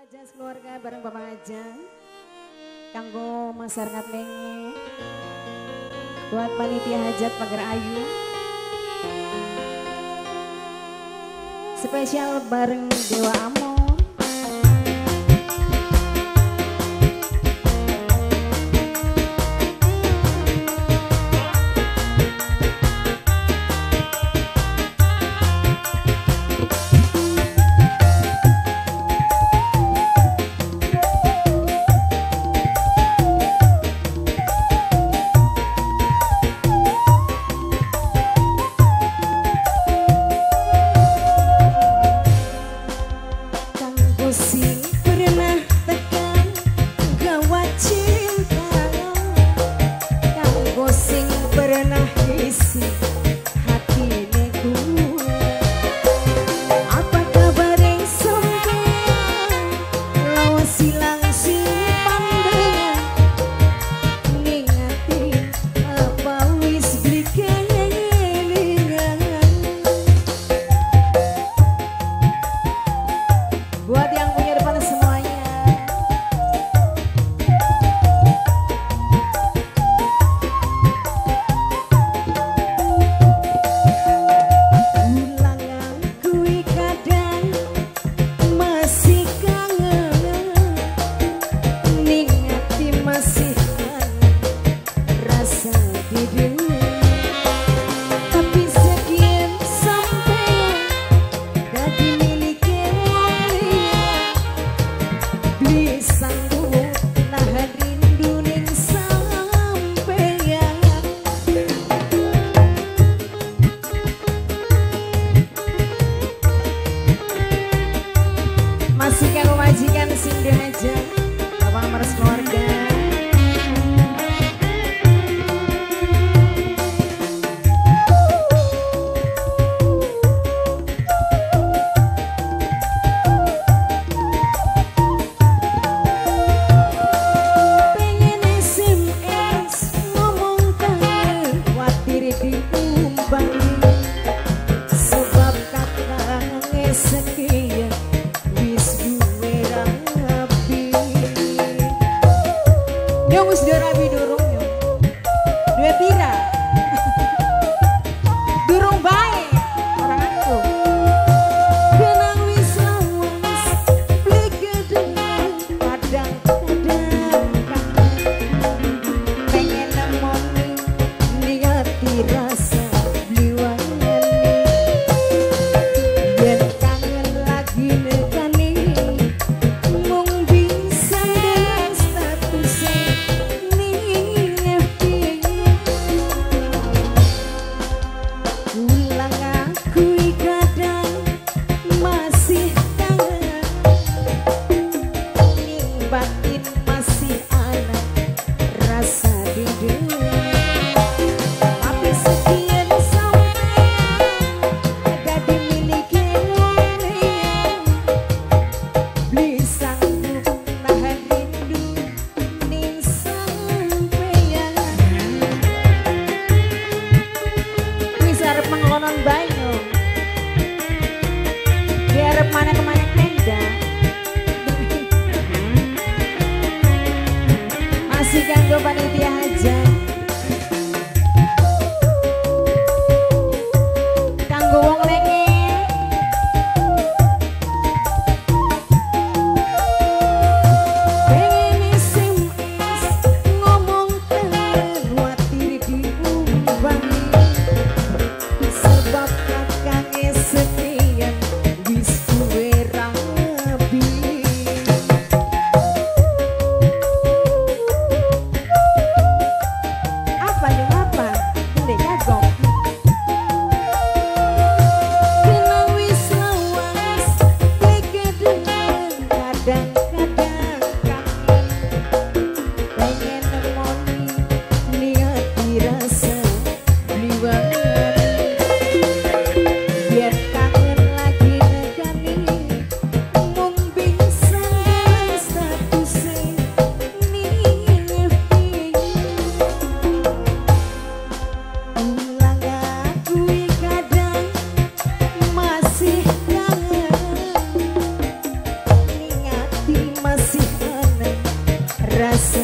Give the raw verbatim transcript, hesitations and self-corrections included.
Ajas keluarga bareng Bapak Aja kanggo masyarakat Lenge buat panitia hajat Pagar Ayu spesial bareng Dewa Amo. Majikan sing dihajar Bapak meres keluarga. Pengen S M S ngomong kangen watir diumbang sebab kakaknya sekian yang wis rabi durung yo. Dua pira. Durung bae orang aku. Kenang wis lawas beli gedeng kadang-kadang pengen nemoni niati rasa bliwani yen kangen lagi nekani mung bisa dengan statusnya. Mengelonon banyu biar mana kemana tenda masih ganggu panitia aja kanggo wong Lenge pengen S M S ngomong kangen watir diumbang sebab kakaknya sekian wis duwe rabi. masih aneh rasa